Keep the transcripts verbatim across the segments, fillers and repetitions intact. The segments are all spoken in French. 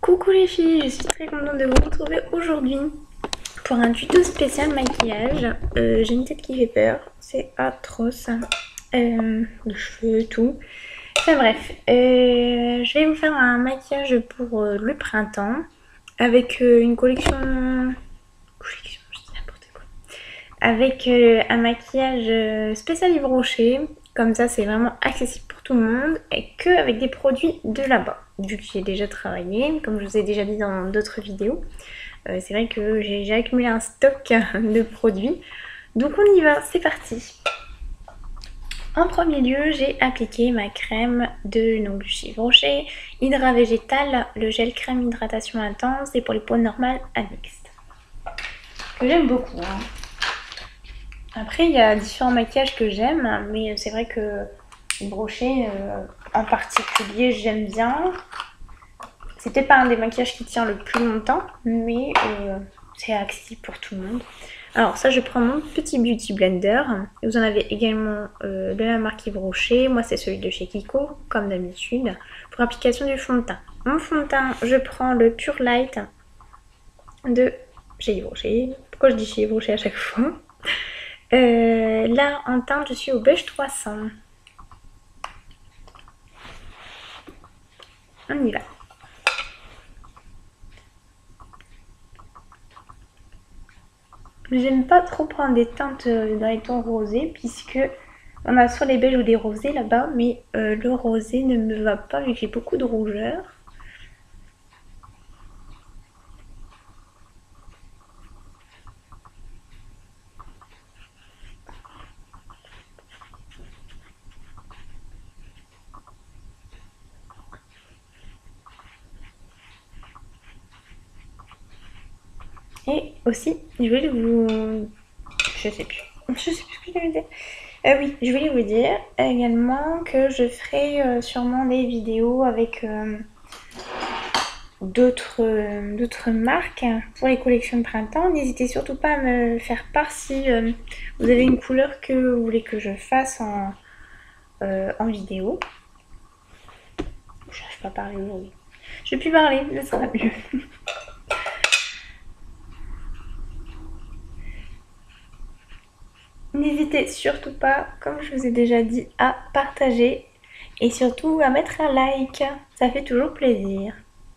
Coucou les filles, je suis très contente de vous retrouver aujourd'hui pour un tuto spécial maquillage. Euh, J'ai une tête qui fait peur, c'est atroce. Euh, les cheveux, tout. Enfin bref, euh, je vais vous faire un maquillage pour euh, le printemps avec euh, une collection... collection, je dis n'importe quoi. Avec euh, un maquillage euh, spécial Yves Rocher. Comme ça, c'est vraiment accessible pour tout le monde et que avec des produits de là-bas. Vu que j'ai déjà travaillé, comme je vous ai déjà dit dans d'autres vidéos, euh, c'est vrai que j'ai accumulé un stock de produits. Donc on y va, c'est parti. En premier lieu, j'ai appliqué ma crème de donc, Yves Rocher, Hydra Végétal, le gel crème hydratation intense et pour les peaux normales à mixte. Que j'aime beaucoup. Hein. Après, il y a différents maquillages que j'aime, mais c'est vrai que Yves Rocher, euh, en particulier, j'aime bien. C'est peut-être pas un des maquillages qui tient le plus longtemps, mais euh, c'est accessible pour tout le monde. Alors ça, je prends mon petit Beauty Blender. Vous en avez également euh, de la marque Yves Rocher. Moi, c'est celui de chez Kiko, comme d'habitude, pour application du fond de teint. Mon fond de teint, je prends le Pure Light de chez Yves Rocher. Pourquoi je dis chez Yves Rocher à chaque fois? Euh, là, en teinte, je suis au Beige trois cents. On y va. J'aime pas trop prendre des teintes dans les tons rosés, puisque on a soit les beiges ou des rosés là-bas, mais euh, le rosé ne me va pas vu que j'ai beaucoup de rougeur. Et aussi, je voulais vous... Je sais plus. Je sais plus ce que je voulais dire. Euh, oui, je voulais vous dire également que je ferai euh, sûrement des vidéos avec euh, d'autres euh, d'autres marques pour les collections de printemps. N'hésitez surtout pas à me faire part si euh, vous avez une couleur que vous voulez que je fasse en, euh, en vidéo. Je n'arrive pas à parler aujourd'hui. Je vais plus parler, ça sera mieux. N'hésitez surtout pas, comme je vous ai déjà dit, à partager et surtout à mettre un like. Ça fait toujours plaisir.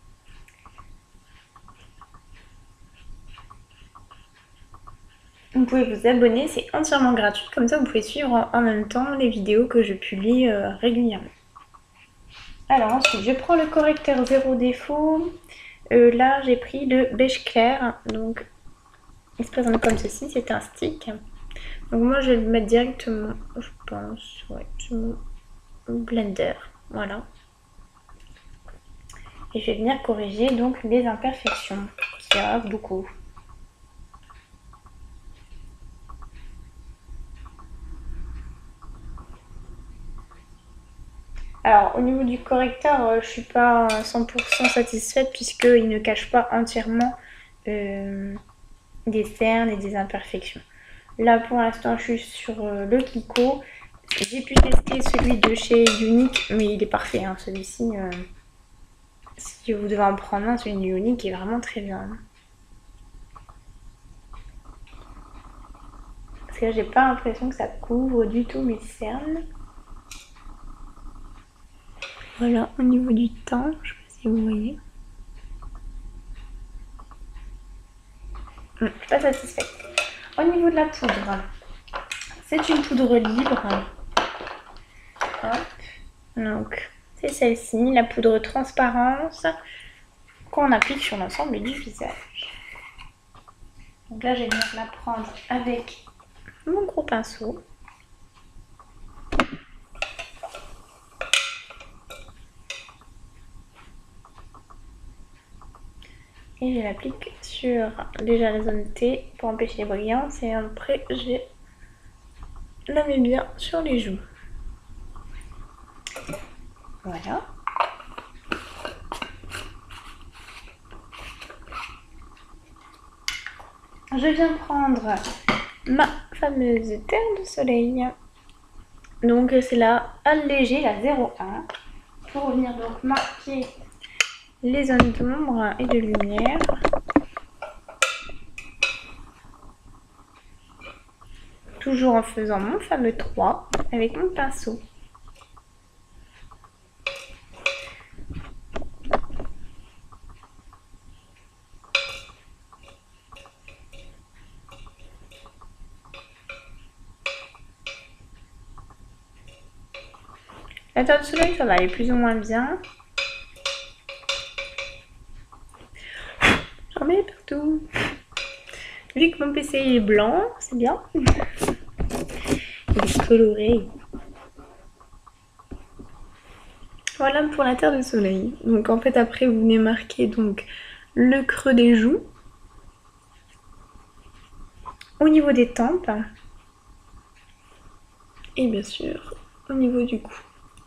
Vous pouvez vous abonner, c'est entièrement gratuit. Comme ça, vous pouvez suivre en même temps les vidéos que je publie euh, régulièrement. Alors ensuite, je prends le correcteur zéro défaut. Euh, là, j'ai pris le beige clair. Donc, il se présente comme ceci. C'est un stick. Donc moi, je vais le mettre directement, je pense, ouais, sur mon blender. Voilà. Et je vais venir corriger donc les imperfections. Il y en a beaucoup. Alors au niveau du correcteur, euh, je suis pas cent pour cent satisfaite puisqu'il ne cache pas entièrement euh, des cernes et des imperfections. Là pour l'instant je suis sur euh, le Kiko. J'ai pu tester celui de chez Unique, mais il est parfait hein, celui-ci. Euh, si vous devez en prendre un, celui de Unique est vraiment très bien. Parce que là j'ai pas l'impression que ça couvre du tout mes cernes. Voilà, au niveau du teint, je sais pas si vous voyez. Hum, je suis pas satisfaite. Au niveau de la poudre, c'est une poudre libre. Hop. Donc, c'est celle-ci, la poudre transparence qu'on applique sur l'ensemble du visage. Donc là, je vais venir la prendre avec mon gros pinceau. Et je l'applique sur déjà la zone T pour empêcher les brillances. Et après, je la mets bien sur les joues. Voilà. Je viens prendre ma fameuse terre de soleil. Donc c'est la allégée, la zéro un. Pour venir donc marquer les zones d'ombre et de lumière. Toujours en faisant mon fameux trois avec mon pinceau. La terre de soleil, ça va aller plus ou moins bien. J'en mets partout. Vu que mon P C est blanc, c'est bien. Il est coloré. Voilà pour la terre de soleil. Donc en fait après vous venez marquer donc le creux des joues. Au niveau des tempes. Et bien sûr au niveau du cou.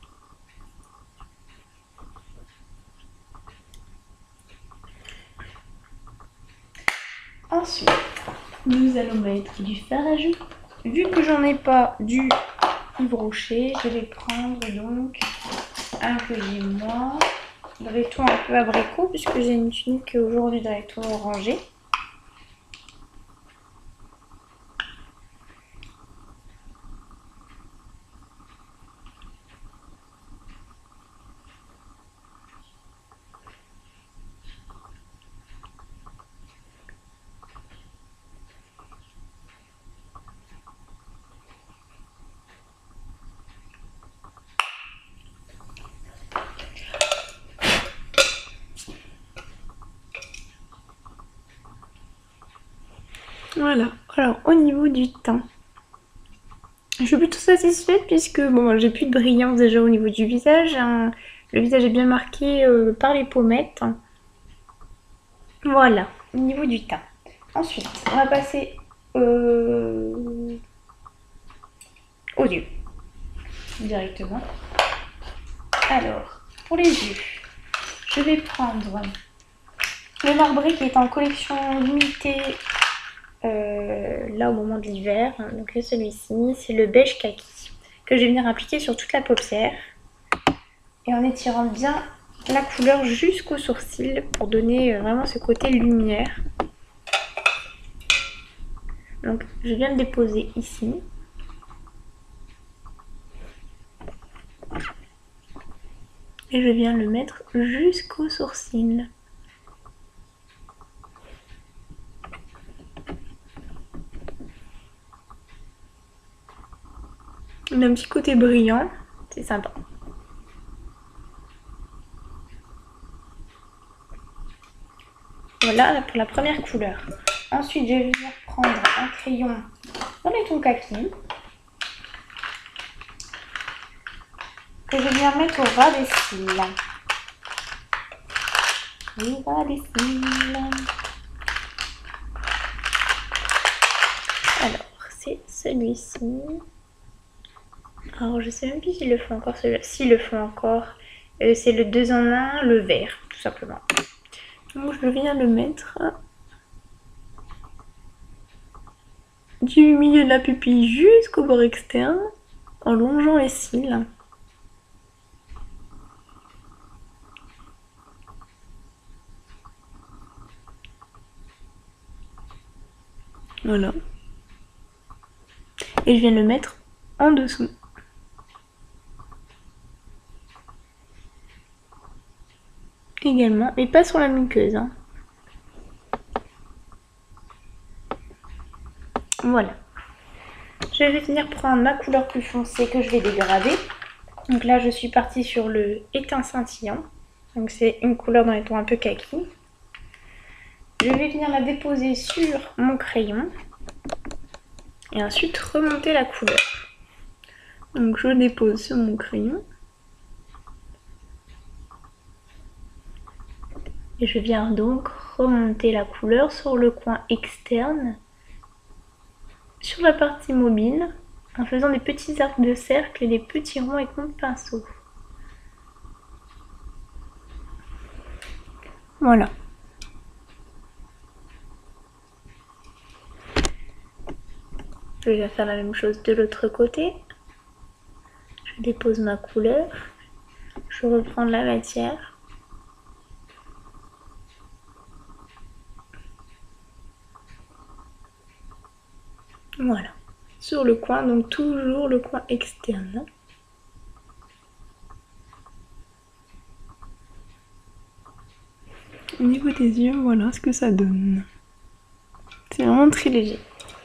Ensuite, nous allons mettre du fard à joues. Vu que j'en ai pas du Yves Rocher, je vais prendre donc un que j'ai moi, d'un ton un peu abricot, puisque j'ai une tunique aujourd'hui d'un ton orangé. Voilà, alors au niveau du teint, je suis plutôt satisfaite puisque bon, j'ai plus de brillance déjà au niveau du visage. Hein. Le visage est bien marqué euh, par les pommettes. Voilà, au niveau du teint. Ensuite, on va passer euh, aux yeux directement. Alors, pour les yeux, je vais prendre le marbré qui est en collection limitée. Euh, là au moment de l'hiver, donc celui-ci, c'est le beige kaki que je vais venir appliquer sur toute la paupière et en étirant bien la couleur jusqu'au sourcil pour donner vraiment ce côté lumière. Donc je viens de déposer ici. Et je viens le mettre jusqu'au sourcil. Il a un petit côté brillant, c'est sympa. Voilà pour la première couleur. Ensuite, je vais venir prendre un crayon dans les tons kaki. Que je vais venir mettre au ras des cils. Au ras des cils. Alors, c'est celui-ci. Alors, je sais même plus s'ils le font encore celui-là. S'ils le font encore, euh, c'est le deux en un, le vert, tout simplement. Donc, je viens le mettre du milieu de la pupille jusqu'au bord externe, en longeant les cils. Voilà. Et je viens le mettre en dessous. Également, mais pas sur la muqueuse. Hein. Voilà. Je vais venir prendre ma couleur plus foncée que je vais dégrader. Donc là, je suis partie sur le éteint scintillant. Donc c'est une couleur dans les tons un peu kaki. Je vais venir la déposer sur mon crayon. Et ensuite remonter la couleur. Donc je dépose sur mon crayon. Et je viens donc remonter la couleur sur le coin externe, sur la partie mobile, en faisant des petits arcs de cercle et des petits ronds avec mon pinceau. Voilà. Je vais faire la même chose de l'autre côté. Je dépose ma couleur, je reprends de la matière. Voilà, sur le coin, donc toujours le coin externe. Au niveau des yeux, voilà ce que ça donne. C'est vraiment très léger.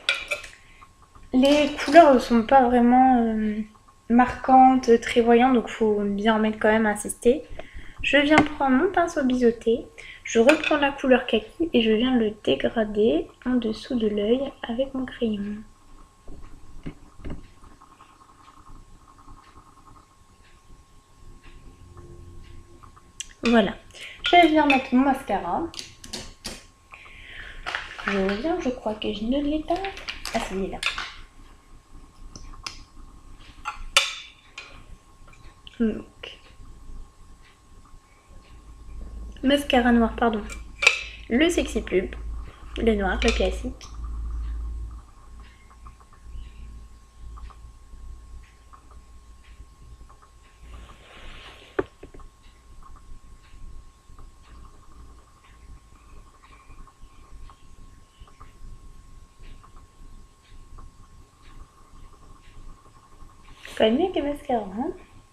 Les couleurs ne sont pas vraiment euh, marquantes, très voyantes, donc il faut bien en mettre quand même, insister. Je viens prendre mon pinceau biseauté, je reprends la couleur kaki et je viens le dégrader en dessous de l'œil avec mon crayon. Voilà, je viens mettre mon mascara. Je reviens, je crois que je ne l'ai pas. Ah, c'est là. Donc, mascara noir, pardon. Le Sexy Pub, le noir, le classique. Quand même mieux que mascara, hein.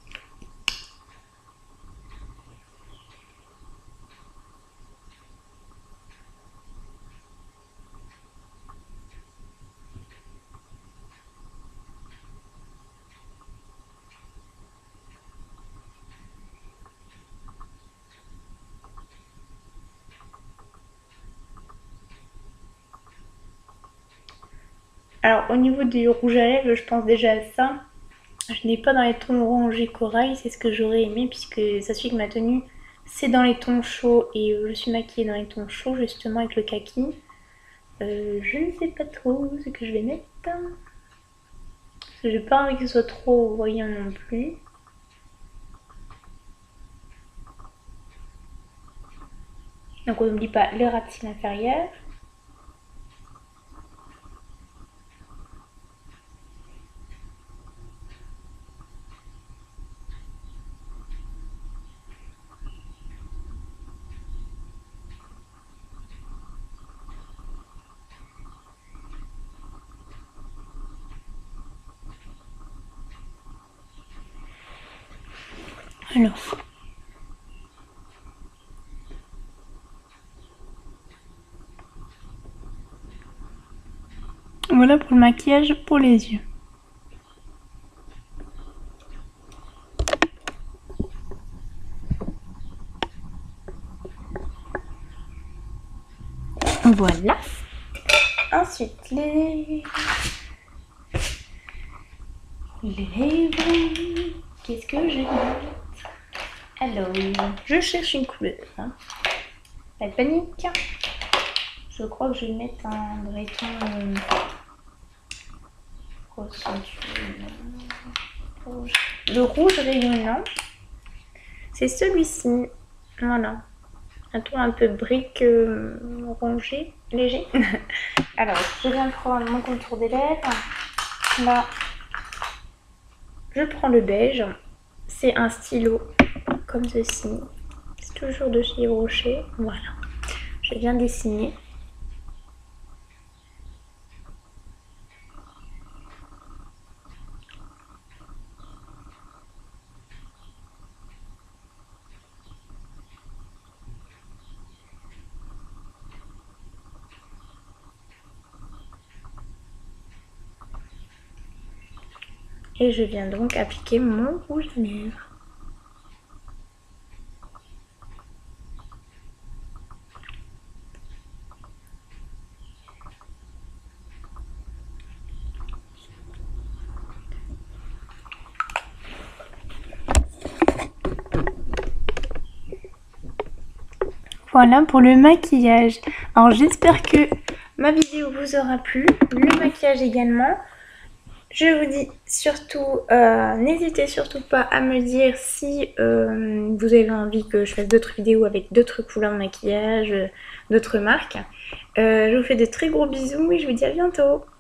Alors au niveau du rouge à lèvres, je pense déjà à ça. Je n'ai pas dans les tons orangés corail, c'est ce que j'aurais aimé puisque ça suit que ma tenue c'est dans les tons chauds et je suis maquillée dans les tons chauds justement avec le kaki. Euh, je ne sais pas trop ce que je vais mettre. Parce que j'ai pas envie que ce soit trop voyant non plus. Donc on n'oublie pas le ras de cils inférieur. Alors, voilà pour le maquillage pour les yeux. Voilà. Ensuite, les... les lèvres. Qu'est-ce que je vais mettre? Alors, je cherche une couleur. Hein. Pas de panique. Je crois que je vais mettre un vrai ton euh, rouge. Le rouge rayonnant. C'est celui-ci. Voilà. Un ton un peu brique euh, orangé, léger. Alors, je viens prendre mon contour des lèvres. Là, je prends le beige. C'est un stylo comme ceci. C'est toujours de chez Yves Rocher. Voilà. Je viens dessiner. Et je viens donc appliquer mon rouge à lèvres. Voilà pour le maquillage. Alors j'espère que ma vidéo vous aura plu, le maquillage également. Je vous dis surtout, euh, n'hésitez surtout pas à me dire si euh, vous avez envie que je fasse d'autres vidéos avec d'autres couleurs de maquillage, d'autres marques. Euh, je vous fais de très gros bisous et je vous dis à bientôt.